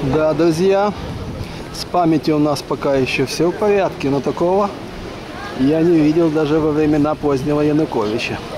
Да, друзья, с памятью у нас пока еще все в порядке, но такого я не видел даже во времена позднего Януковича.